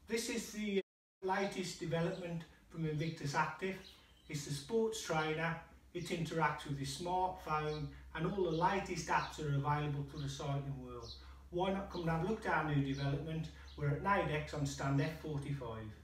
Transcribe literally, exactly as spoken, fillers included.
This is the latest development from Invictus Active. It's the sports trainer. It interacts with your smartphone and all the latest apps that are available to the cycling world. Why not come and have a look at our new development? We're at Naidex on stand F forty-five.